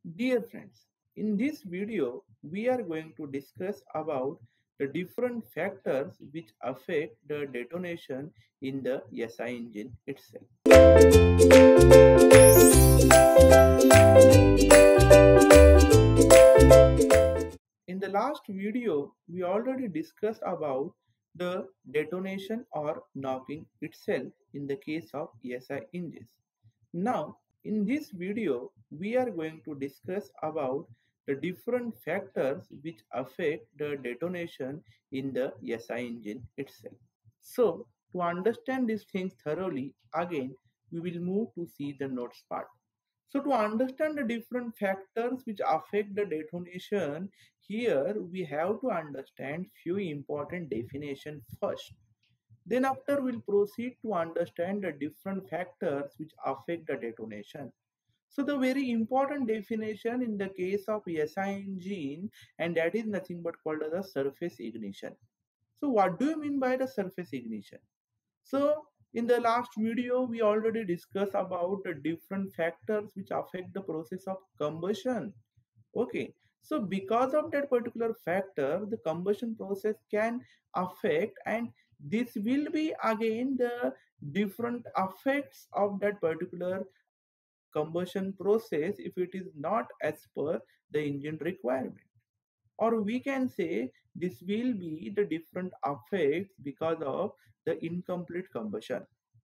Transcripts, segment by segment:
Dear friends, in this video, we are going to discuss about the different factors which affect the detonation in the SI engine itself. In the last video, we already discussed about the detonation or knocking itself in the case of SI engines. Now, in this video, we are going to discuss about the different factors which affect the detonation in the SI engine itself. So, to understand these things thoroughly, again, we will move to see the notes part. So to understand the different factors which affect the detonation, here we have to understand few important definitions first. Then after we'll proceed to understand the different factors which affect the detonation. So the very important definition in the case of SI engine, and that is nothing but called as a surface ignition. So what do you mean by the surface ignition? So in the last video, we already discussed about the different factors which affect the process of combustion. Okay. So because of that particular factor, the combustion process can affect, and this will be again the different effects of that particular combustion process if it is not as per the engine requirement, or we can say this will be the different effects because of the incomplete combustion.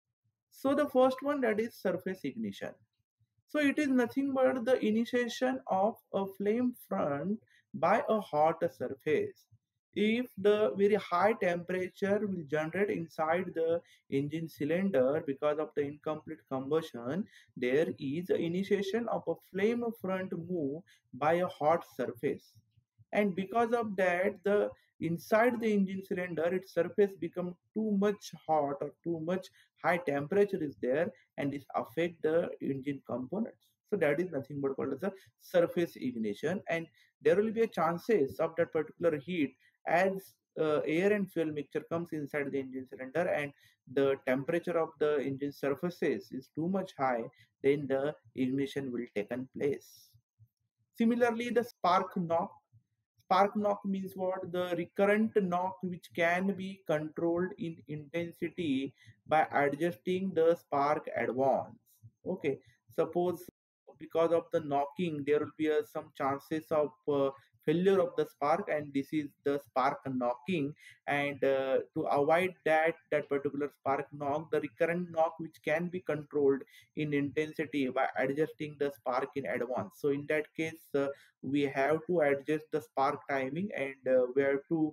So the first one, that is surface ignition. So it is nothing but the initiation of a flame front by a hot surface. If the very high temperature will generate inside the engine cylinder because of the incomplete combustion, there is a initiation of a flame front move by a hot surface, and because of that the inside the engine cylinder its surface become too much hot or too much high temperature is there, and this affect the engine components. So that is nothing but called as a surface ignition, and there will be a chances of that particular heat as air and fuel mixture comes inside the engine cylinder and the temperature of the engine surfaces is too much high, then the ignition will taken place. Similarly, the spark knock. Spark knock means what? The recurrent knock which can be controlled in intensity by adjusting the spark advance. Okay, suppose because of the knocking there will be some chances of failure of the spark, and this is the spark knocking, and to avoid that particular spark knock, the recurrent knock which can be controlled in intensity by adjusting the spark in advance. So in that case we have to adjust the spark timing, and we have to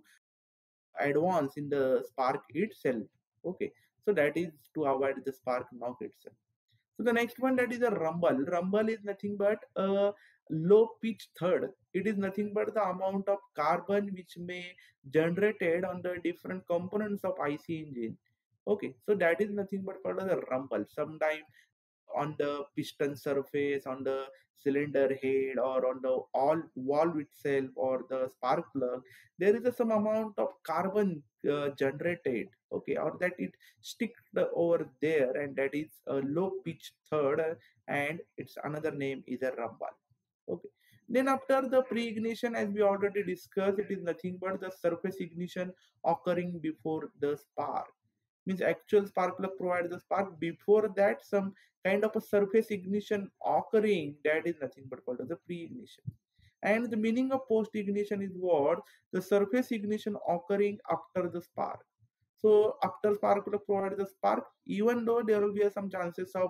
advance in the spark itself. Okay, so that is to avoid the spark knock itself. So the next one, that is a rumble. Rumble is nothing but a low pitch third. It is nothing but the amount of carbon which may generated on the different components of IC engine. Okay, so that is nothing but called as a rumble. Sometimes on the piston surface, on the cylinder head, or on the all valve itself, or the spark plug, there is some amount of carbon generated. Okay, or that it stick over there, and that is a low pitch third, and its another name is a rumble. Okay, then after the pre-ignition, as we already discussed, it is nothing but the surface ignition occurring before the spark. Means actual spark plug provides the spark, before that some kind of a surface ignition occurring, that is nothing but called as the pre-ignition. And the meaning of post ignition is what? The surface ignition occurring after the spark. So after spark plug provides the spark, even though there will be some chances of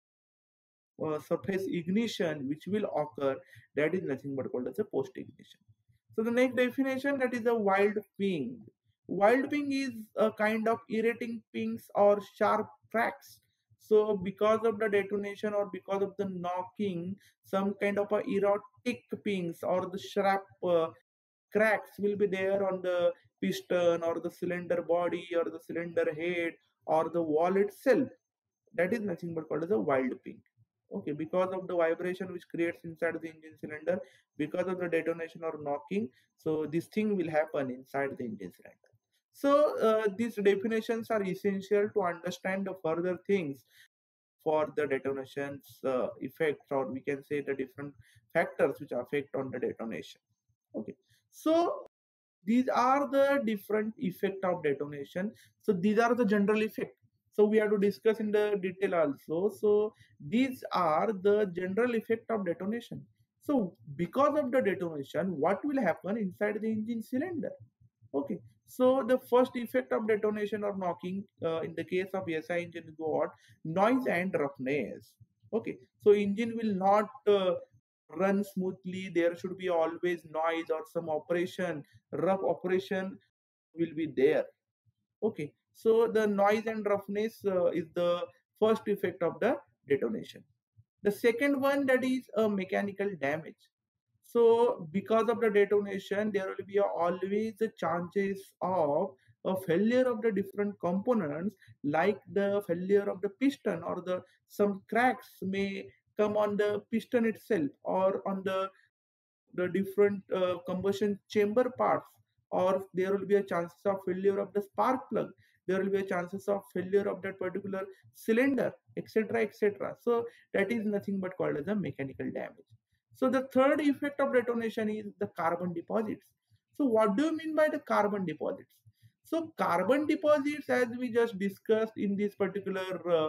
surface ignition which will occur, that is nothing but called as a post ignition. So the next definition, that is a wild ping. Wild ping is a kind of irritating pings or sharp cracks. So because of the detonation or because of the knocking, some kind of a erotic pings or the sharp cracks will be there on the piston or the cylinder body or the cylinder head or the wall itself. That is nothing but called as a wild ping. Okay, because of the vibration which creates inside the engine cylinder, because of the detonation or knocking, so this thing will happen inside the engine cylinder. So these definitions are essential to understand the further things for the detonation's effect, or we can say the different factors which affect on the detonation. Okay, so these are the different effect of detonation. So these are the general effect, so we have to discuss in the detail also. So these are the general effect of detonation. So because of the detonation, what will happen inside the engine cylinder? Okay, so the first effect of detonation or knocking in the case of SI engine is what? Noise and roughness. Okay, so engine will not run smoothly. There should be always noise or some operation, rough operation will be there. Okay, so the noise and roughness is the first effect of the detonation. The second one, that is a mechanical damage. So because of the detonation, there will be always the chances of a failure of the different components, like the failure of the piston, or the some cracks may come on the piston itself, or on the different combustion chamber parts, or there will be a chances of failure of the spark plug, there will be a chances of failure of that particular cylinder, etc., etc. So that is nothing but called as a mechanical damage. So the third effect of detonation is the carbon deposits. So what do you mean by the carbon deposits? So carbon deposits, as we just discussed in this particular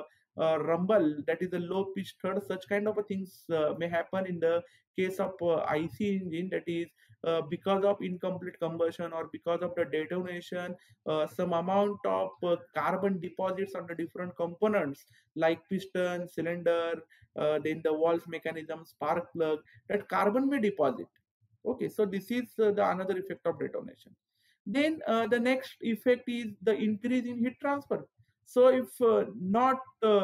rumble, that is a low pitch third, such kind of things may happen in the case of IC engine, that is because of incomplete combustion or because of the detonation, some amount of carbon deposits on the different components like piston, cylinder, then the valve mechanism, spark plug, that carbon may deposit. Okay, so this is the another effect of detonation. Then the next effect is the increase in heat transfer. So if not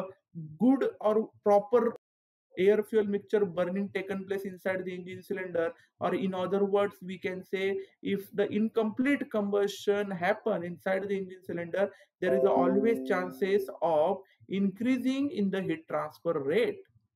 good or proper air fuel mixture burning taken place inside the engine cylinder, or in other words we can say, if the incomplete combustion happen inside the engine cylinder, there is always chances of increasing in the heat transfer rate.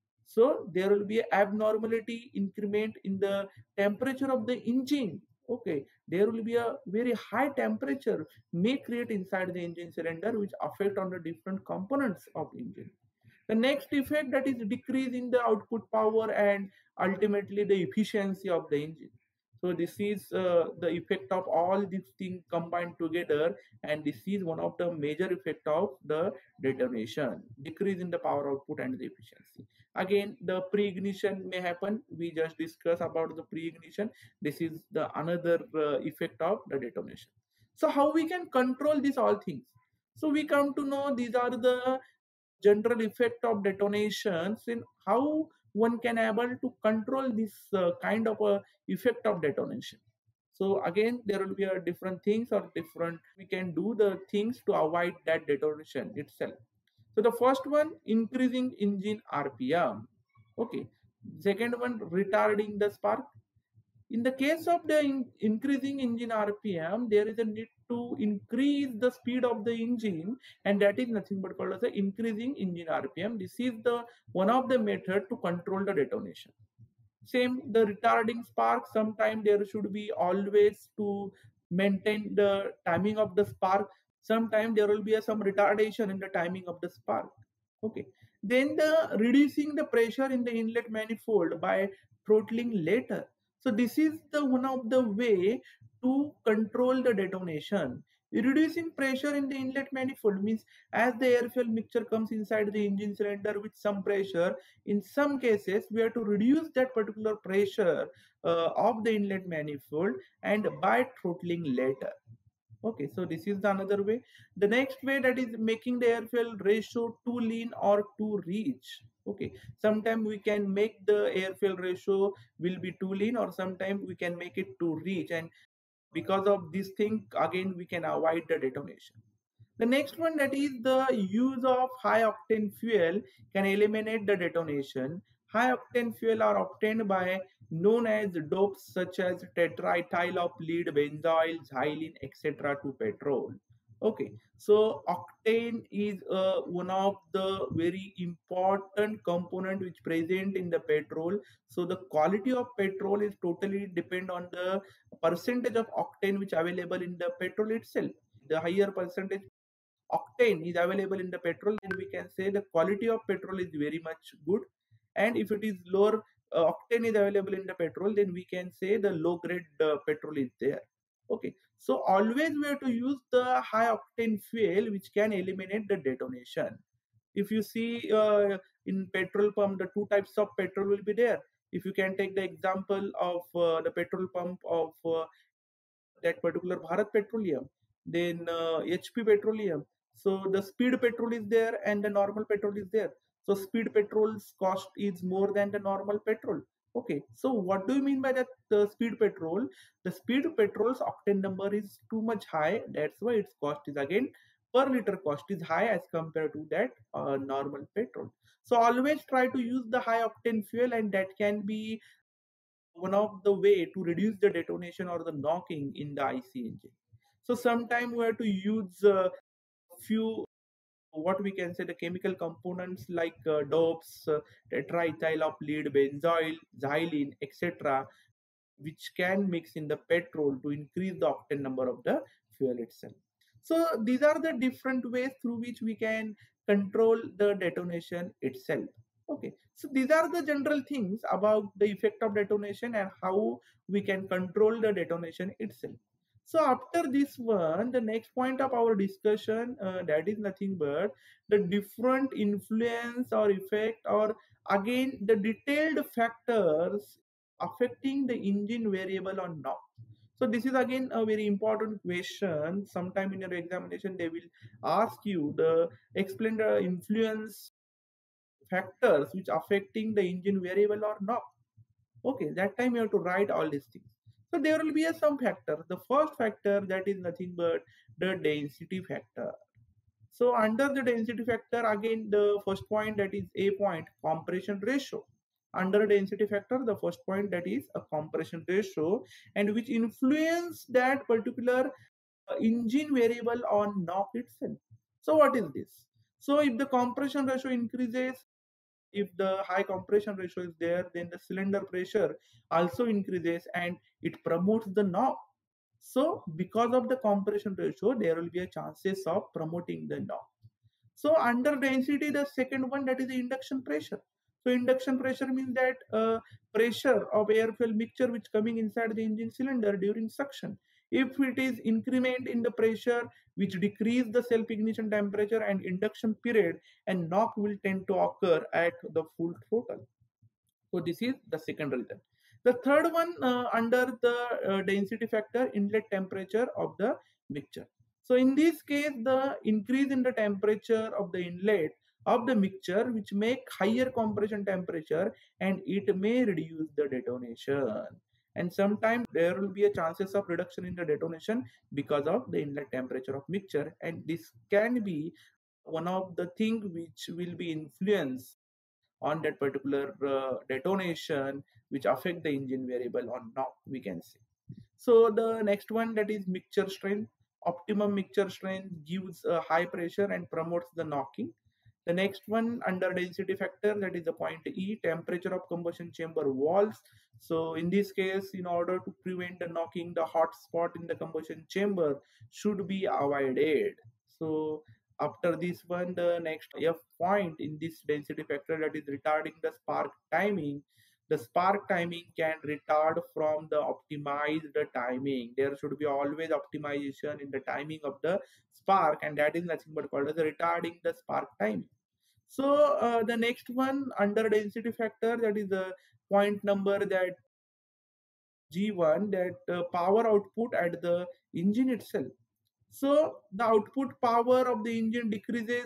So there will be abnormality increment in the temperature of the engine. Okay, there will be a very high temperature may create inside the engine cylinder, which affect on the different components of engine. The next effect, that is decrease in the output power and ultimately the efficiency of the engine. So this is the effect of all these things combined together, and this is one of the major effect of the detonation: decrease in the power output and the efficiency. Again, the pre-ignition may happen. We just discussed about the pre-ignition. This is the another effect of the detonation. So how we can control these all things? So we come to know these are the general effect of detonations, in how one can able to control this kind of a effect of detonation. So again, there will be a different things, or different we can do the things to avoid that detonation itself. So the first one, increasing engine RPM. Okay, second one, retarding the spark. In the case of the increasing engine RPM, there is a need to increase the speed of the engine, and that is nothing but called as the increasing engine RPM. This is the one of the method to control the detonation. Same, the retarding spark. Sometime there should be always to maintain the timing of the spark. Sometime there will be some retardation in the timing of the spark. Okay. Then the reducing the pressure in the inlet manifold by throttling later. So this is the one of the way to control the detonation. Reducing pressure in the inlet manifold means, as the air fuel mixture comes inside the engine cylinder with some pressure, in some cases we have to reduce that particular pressure of the inlet manifold, and by throttling later. Okay, so this is the another way. The next way, that is making the air fuel ratio too lean or too rich. Okay, sometimes we can make the air fuel ratio will be too lean, or sometimes we can make it too rich, and because of this thing, again we can avoid the detonation. The next one, that is the use of high octane fuel can eliminate the detonation. High octane fuel are obtained by known as dopes such as tetraethyl of lead, benzoyl, xylene, etc. to petrol. Okay, so octane is one of the very important component which present in the petrol. So the quality of petrol is totally depend on the percentage of octane which available in the petrol itself. The higher percentage octane is available in the petrol, then we can say the quality of petrol is very much good. And if it is lower octane is available in the petrol, then we can say the low grade petrol is there. Okay, so always we have to use the high octane fuel which can eliminate the detonation. If you see in petrol pump, the two types of petrol will be there. If you can take the example of the petrol pump of that particular Bharat Petroleum, then HP Petroleum. So the speed petrol is there and the normal petrol is there. So speed petrol's cost is more than the normal petrol. Okay, so what do you mean by that speed petrol? The speed petrol's octane number is too much high. That's why its cost is again per liter cost is high as compared to that normal petrol. So always try to use the high octane fuel, and that can be one of the way to reduce the detonation or the knocking in the IC engine. So sometimes we have to use few what we can say the chemical components like dopes, tetraethyl of lead, benzoyl, xylene, etc., which can mix in the petrol to increase the octane number of the fuel itself. So these are the different ways through which we can control the detonation itself. Okay, so these are the general things about the effect of detonation and how we can control the detonation itself. So after this one, the next point of our discussion that is nothing but the different influence or effect or again the detailed factors affecting the engine variable or not. So this is again a very important question. Sometime in your examination they will ask you the explain the influence factors which affecting the engine variable or not. Okay, that time you have to write all these things. So there will be some factor. The first factor that is nothing but the density factor. So under the density factor, again the first point that is a point compression ratio. Under density factor, the first point that is a compression ratio, and which influence that particular engine variable on knock itself. So what is this? So if the compression ratio increases, if the high compression ratio is there, then the cylinder pressure also increases and it promotes the knock. So because of the compression ratio, there will be a chances of promoting the knock. So under density, the second one that is the induction pressure. So induction pressure means that pressure of air fuel mixture which coming inside the engine cylinder during suction. If it is increment in the pressure which decrease the self ignition temperature and induction period, and knock will tend to occur at the full throttle. So this is the second reason. The third one under the density factor, inlet temperature of the mixture. So in this case, the increase in the temperature of the inlet of the mixture which make higher compression temperature, and it may reduce the detonation. And sometimes there will be a chances of reduction in the detonation because of the inlet temperature of mixture, and this can be one of the thing which will be influenced on that particular detonation which affect the engine variable or not, we can say. So the next one that is mixture strength. Optimum mixture strength gives a high pressure and promotes the knocking. The next one under density factor, that is the point E, temperature of combustion chamber walls. So in this case, in order to prevent the knocking, the hot spot in the combustion chamber should be avoided. So after this one, the next F point in this density factor, that is retarding the spark timing. The spark timing can retard from the optimized timing. There should be always optimization in the timing of the spark, and that is nothing but called as retarding the spark timing. So the next one under density factor, that is the point number that G1, that power output at the engine itself. So the output power of the engine decreases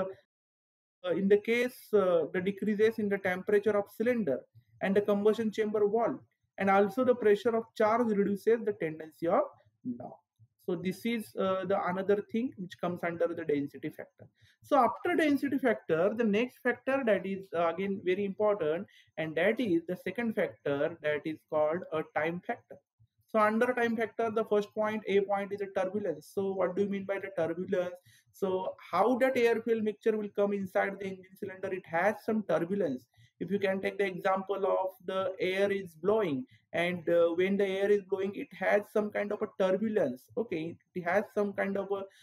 in the case the decreases in the temperature of cylinder and the combustion chamber wall, and also the pressure of charge reduces the tendency of knock. So this is the another thing which comes under the density factor. So after density factor, the next factor that is again very important, and that is the second factor, that is called a time factor. So under time factor, the first point, A point, is a turbulence. So what do you mean by the turbulence? So how that air fuel mixture will come inside the engine cylinder, it has some turbulence. If you can take the example of the air is blowing, and when the air is blowing, it has some kind of a turbulence. Okay, it has some kind of a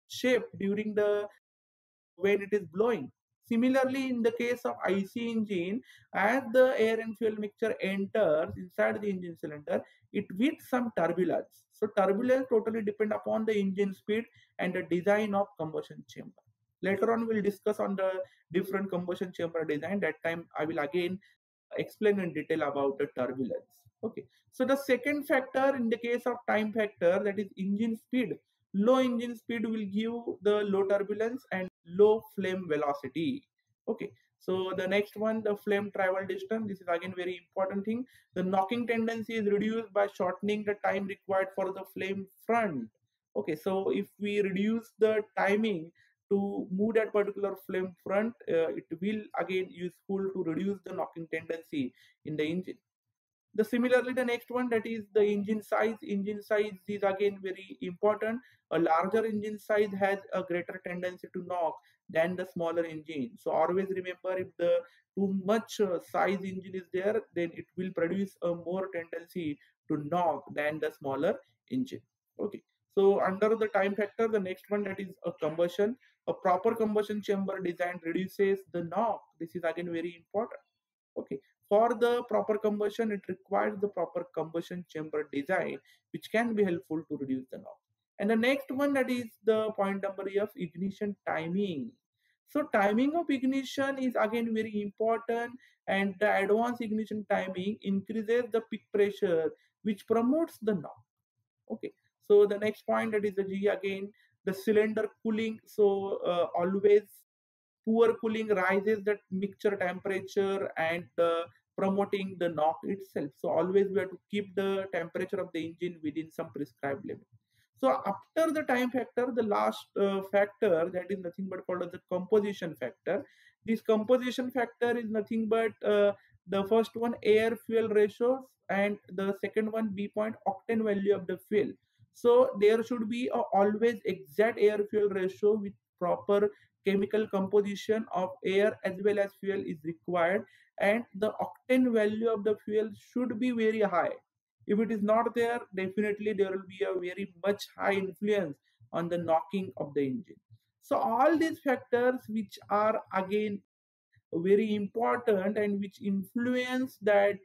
shape during the when it is blowing. Similarly, in the case of IC engine, as the air and fuel mixture enters inside the engine cylinder, it with some turbulence. So turbulence totally depend upon the engine speed and the design of combustion chamber. Later on, we'll discuss on the different combustion chamber design. That time, I will again explain in detail about the turbulence. Okay, so the second factor in the case of time factor, that is engine speed. Low engine speed will give the low turbulence and low flame velocity. Okay, so the next one, the flame travel distance. This is again very important thing. The knocking tendency is reduced by shortening the time required for the flame front. Okay, so if we reduce the timing to move that particular flame front, it will again useful to reduce the knocking tendency in the engine. The similarly, the next one, that is the engine size. Engine size is again very important. A larger engine size has a greater tendency to knock than the smaller engine. So always remember, if the too much size engine is there, then it will produce a more tendency to knock than the smaller engine. Okay, so under the time factor, the next one, that is a combustion. A proper combustion chamber design reduces the knock. This is again very important. Okay, for the proper combustion, it requires the proper combustion chamber design, which can be helpful to reduce the knock. And the next one, that is the point number E of ignition timing. So timing of ignition is again very important, and the advanced ignition timing increases the peak pressure, which promotes the knock. Okay, so the next point, that is the G again, the cylinder cooling. So always poor cooling raises the mixture temperature and promoting the knock itself. So always we have to keep the temperature of the engine within some prescribed limit. So after the time factor, the last factor, that is nothing but called as the composition factor. This composition factor is nothing but the first one, air fuel ratios, and the second one, B point, octane value of the fuel. So there should be a always exact air fuel ratio with proper chemical composition of air as well as fuel is required, and the octane value of the fuel should be very high. If it is not there, definitely there will be a very much high influence on the knocking of the engine. So all these factors, which are again very important and which influence that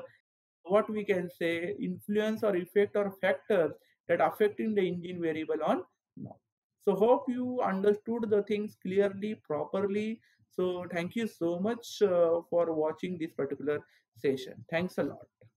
what we can say, influence or effect or factors that affecting the engine variable on knock. So hope you understood the things clearly, properly. So thank you so much for watching this particular session. Thanks a lot.